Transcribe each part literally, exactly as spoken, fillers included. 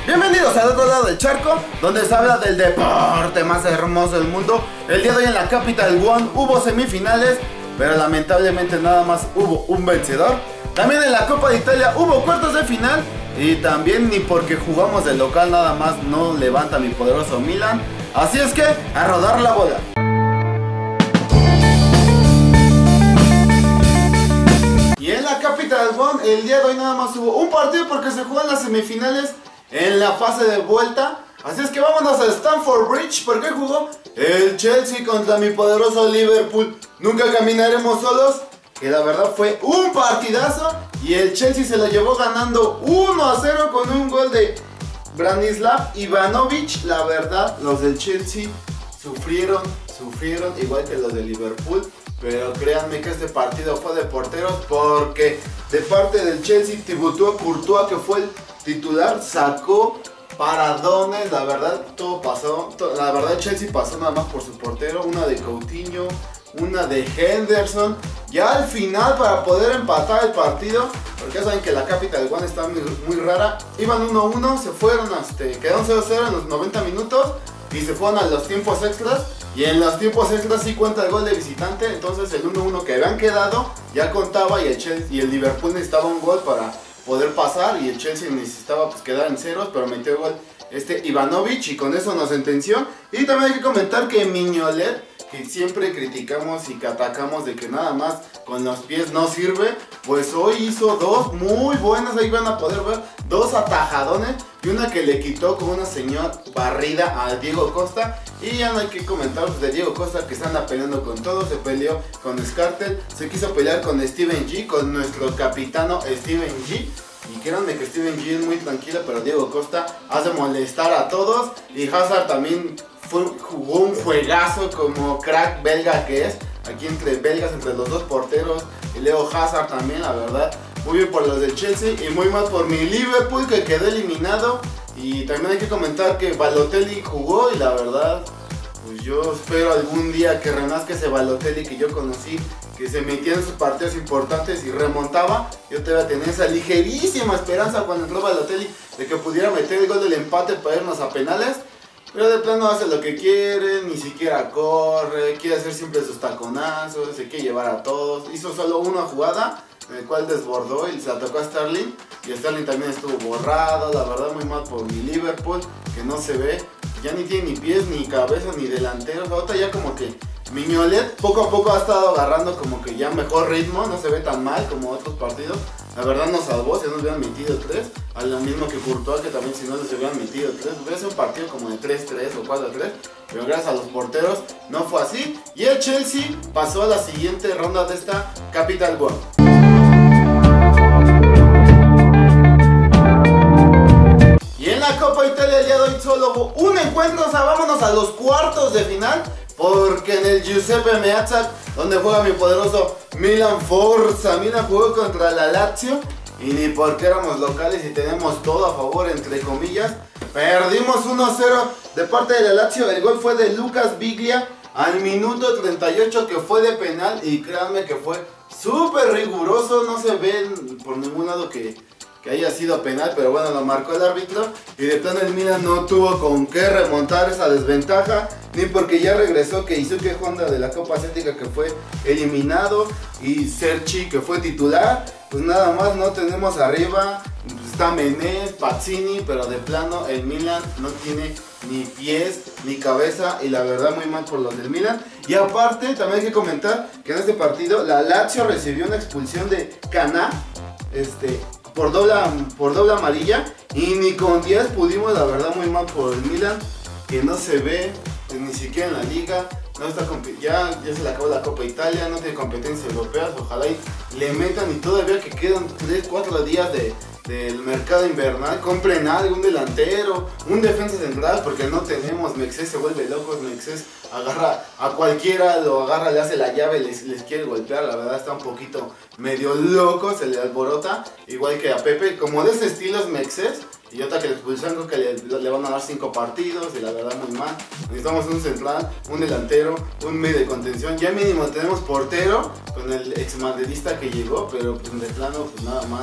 Bienvenidos al otro lado del charco, donde se habla del deporte más hermoso del mundo. El día de hoy en la Capital One hubo semifinales, pero lamentablemente nada más hubo un vencedor. También en la Copa de Italia hubo cuartos de final, y también ni porque jugamos de local nada más no levanta mi poderoso Milan. Así es que a rodar la bola. Y en la Capital One el día de hoy nada más hubo un partido porque se juegan las semifinales en la fase de vuelta. Así es que vámonos a Stamford Bridge, porque jugó el Chelsea contra mi poderoso Liverpool. Nunca caminaremos solos, que la verdad fue un partidazo. Y el Chelsea se lo llevó ganando uno a cero con un gol de Branislav Ivanovic. La verdad, los del Chelsea sufrieron, sufrieron igual que los de Liverpool. Pero créanme que este partido fue de porteros, porque de parte del Chelsea, Thibaut Courtois, que fue el titular, sacó paradones. La verdad, todo pasó. Todo, la verdad, Chelsea pasó nada más por su portero. Una de Coutinho, una de Henderson. Ya al final, para poder empatar el partido, porque ya saben que la Capital One está muy, muy rara. Iban uno a uno, se fueron, este, quedaron cero a cero en los noventa minutos y se fueron a los tiempos extras. Y en los tiempos extras sí cuenta el gol de visitante. Entonces el uno a uno que habían quedado ya contaba, y el, Chelsea, y el Liverpool necesitaba un gol para poder pasar, y el Chelsea necesitaba pues quedar en ceros, pero metió el gol este Ivanovic y con eso nos sentenció. Y también hay que comentar que Mignolet, que siempre criticamos y que atacamos de que nada más con los pies no sirve, pues hoy hizo dos muy buenas. Ahí van a poder ver dos atajadones y una que le quitó con una señora barrida a Diego Costa. Y ya no hay que comentar pues, de Diego Costa, que se anda peleando con todo. Se peleó con Skrtel, se quiso pelear con Steven G, con nuestro capitano Steven G. Y créanme que Steven G es muy tranquilo, pero Diego Costa hace molestar a todos. Y Hazard también fue, jugó un juegazo como crack belga que es. Aquí entre belgas, entre los dos porteros. Y Leo Hazard también, la verdad. Muy bien por los del Chelsea y muy mal por mi Liverpool, que quedó eliminado. Y también hay que comentar que Balotelli jugó y la verdad, pues yo espero algún día que renazca ese Balotelli que yo conocí, que se metía en sus partidos importantes y remontaba. Yo todavía tenía esa ligerísima esperanza cuando entró Balotelli de que pudiera meter el gol del empate para irnos a penales. Pero de plano hace lo que quiere, ni siquiera corre, quiere hacer siempre sus taconazos, se quiere llevar a todos. Hizo solo una jugada en el cual desbordó y se la tocó a Sterling. Y Sterling también estuvo borrado, la verdad muy mal por mi Liverpool, que no se ve. Ya ni tiene ni pies, ni cabeza, ni delanteros. Ahorita ya como que Mignolet poco a poco ha estado agarrando como que ya mejor ritmo, no se ve tan mal como otros partidos. La verdad nos salvó, si nos hubieran metido tres, a lo mismo que Courtois, que también si no les hubieran metido tres, hubiera sido un partido como de tres tres o cuatro tres, pero gracias a los porteros no fue así. Y el Chelsea pasó a la siguiente ronda de esta Capital One. Y en la Copa Italia el día de hoy solo hubo un encuentro, o sea, vámonos a los cuartos de final. Porque en el Giuseppe Meazza, donde juega mi poderoso Milan Forza, Milan jugó contra la Lazio. Y ni porque éramos locales y tenemos todo a favor, entre comillas, perdimos uno a cero de parte de la Lazio. El gol fue de Lucas Biglia al minuto treinta y ocho, que fue de penal. Y créanme que fue súper riguroso, no se ve por ningún lado que... que haya sido penal, pero bueno, lo marcó el árbitro. Y de plano el Milan no tuvo con qué remontar esa desventaja, ni porque ya regresó Keisuke Honda de la Copa Asiática, que fue eliminado, y Serchi, que fue titular. Pues nada más no tenemos arriba. Está Menez, Pazzini, pero de plano el Milan no tiene ni pies ni cabeza, y la verdad muy mal por los del Milan. Y aparte también hay que comentar que en este partido la Lazio recibió una expulsión de Cana, este... Por doble, por doble amarilla, y ni con diez pudimos, la verdad muy mal por el Milan, que no se ve pues, ni siquiera en la liga. No está ya, ya se le acabó la Copa Italia, no tiene competencias europeas. Ojalá y le metan, y todavía que quedan tres cuatro días de, del mercado invernal, compren algo, un delantero, un defensa central, porque no tenemos. Mexés se vuelve loco, Mexés agarra a cualquiera, lo agarra, le hace la llave, les, les quiere golpear. La verdad está un poquito medio loco, se le alborota, igual que a Pepe. Como de ese estilo es Mexés. Y otra que le expulsan, creo que le, le van a dar cinco partidos, y la verdad muy mal. Necesitamos un central, un delantero, un medio de contención. Ya mínimo tenemos portero con el ex madridista que llegó, pero pues de plano pues nada más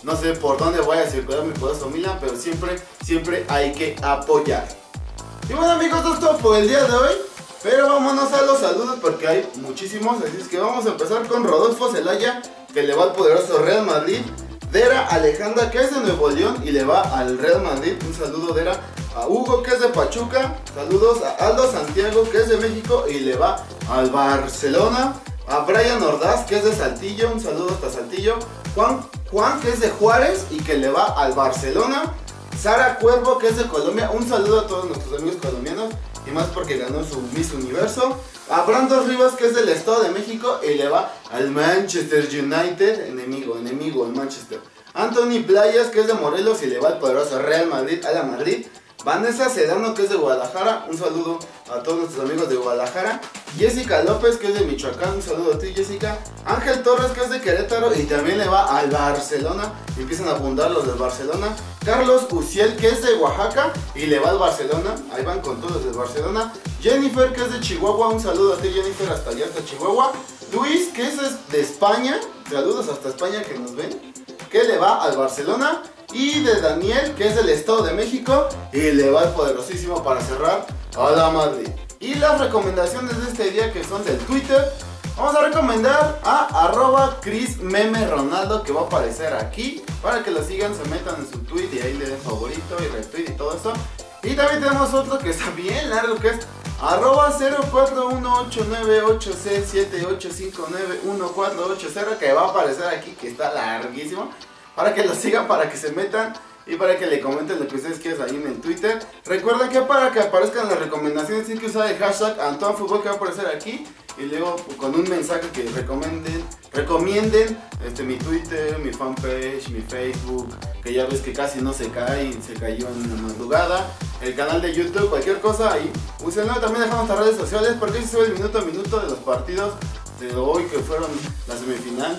No sé por dónde vaya a circular mi poderoso Milan, pero siempre, siempre hay que apoyar. Y bueno amigos, esto es todo por el día de hoy. Pero vámonos a los saludos porque hay muchísimos. Así es que vamos a empezar con Rodolfo Zelaya, que le va al poderoso Real Madrid. Dera Alejandra, que es de Nuevo León y le va al Real Madrid. Un saludo Dera. A Hugo, que es de Pachuca. Saludos a Aldo Santiago, que es de México y le va al Barcelona. A Brian Ordaz, que es de Saltillo. Un saludo hasta Saltillo. Juan, Juan, que es de Juárez y que le va al Barcelona. Sara Cuervo, que es de Colombia. Un saludo a todos nuestros amigos colombianos. Y más porque ganó su Miss Universo. A Brandon Rivas, que es del Estado de México y le va al Manchester United. Enemigo, enemigo, el Manchester. Anthony Playas, que es de Morelos y le va al poderoso Real Madrid, a la Madrid. Vanessa Sedano, que es de Guadalajara. Un saludo a todos nuestros amigos de Guadalajara. Jessica López, que es de Michoacán. Un saludo a ti, Jessica. Ángel Torres, que es de Querétaro y también le va al Barcelona. Y empiezan a abundar los del Barcelona. Carlos Uciel, que es de Oaxaca y le va al Barcelona. Ahí van con todos del Barcelona. Jennifer, que es de Chihuahua. Un saludo a ti, Jennifer, hasta allá, hasta Chihuahua. Luis, que es de España. Saludos hasta España, que nos ven. Que le va al Barcelona. Y de Daniel, que es del Estado de México y le va al poderosísimo para cerrar a la Madrid. Y las recomendaciones de este día, que son del Twitter. Vamos a recomendar a arroba Chris Meme Ronaldo, que va a aparecer aquí para que lo sigan, se metan en su tweet y ahí le den favorito y retweet y todo eso. Y también tenemos otro que está bien largo, que es arroba cero cuatro uno ocho nueve ocho c siete ocho cinco nueve uno cuatro ocho cero, que va a aparecer aquí, que está larguísimo, para que lo sigan, para que se metan y para que le comenten lo que ustedes quieran ahí en el Twitter. Recuerden que para que aparezcan las recomendaciones tienen que usar el hashtag AntoineFootball, que va a aparecer aquí. Y luego con un mensaje que recomienden, recomienden este, mi Twitter, mi fanpage, mi Facebook, que ya ves que casi no se cae, se cayó en la madrugada. El canal de YouTube, cualquier cosa ahí, úsenlo. También dejamos nuestras redes sociales porque ahí se sube el minuto a minuto de los partidos de hoy, que fueron la semifinal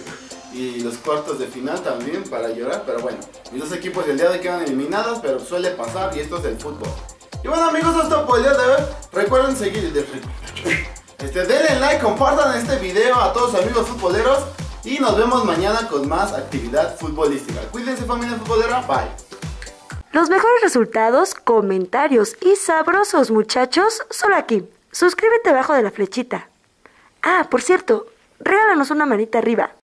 y los cuartos de final también, para llorar. Pero bueno, mis dos equipos del día de hoy quedan eliminados, pero suele pasar y esto es el fútbol. Y bueno amigos, esto es todo por el día de hoy. Recuerden seguir este, denle like, compartan este video a todos sus amigos futboleros y nos vemos mañana con más actividad futbolística. Cuídense, familia futbolera, bye. Los mejores resultados, comentarios y sabrosos muchachos, solo aquí. Suscríbete abajo de la flechita. Ah, por cierto, regálanos una manita arriba.